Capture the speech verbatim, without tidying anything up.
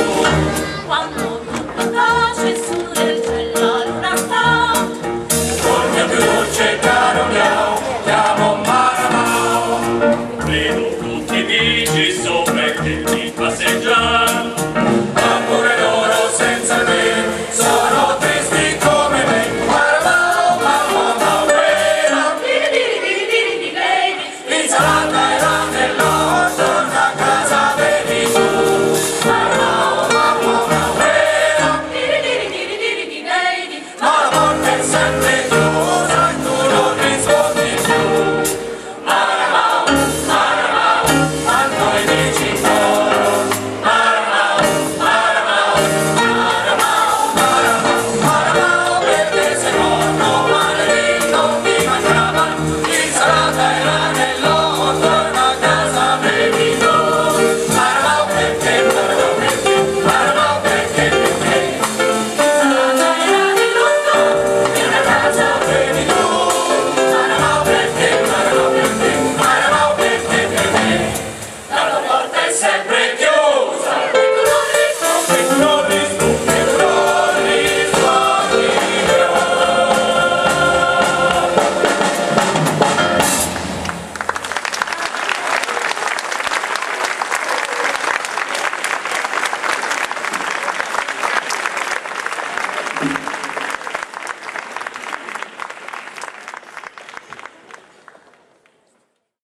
quando tutto tace su del cielo la luna sta. Col mio piucce caro miau, chiamo Maramao. Vedo tutti i amici sovvertirmi passeggiare, ma pure loro senza me sono tristi come me. Maramao, mamma, mamma, Diri diri diri diri di lady, l'insalata era nell'orto, torna a casa vedi tu. Maramao, mamma, mamma, diri diri diri diri di lady, ma la porta è sempre chiusa e tu non rispondi più. Maramao, Maramao, quando mi dici coro. Maramao, Maramao, Maramao, Maramao, Maramao, perché sei morto, maledetto, ti mangiava, l'insalata era nell'orto, torna a casa bevi tu. Maramao, perché, Maramao, perché, Maramao, perché, perché, l'insalata era nell'otto, in una casa bevi tu. Maramao, perché, Maramao, perché, Maramao, perché, perché, la tua porta è sempre chiusa e tu non rispondi, e tu non rispondi, e tu non rispondi più.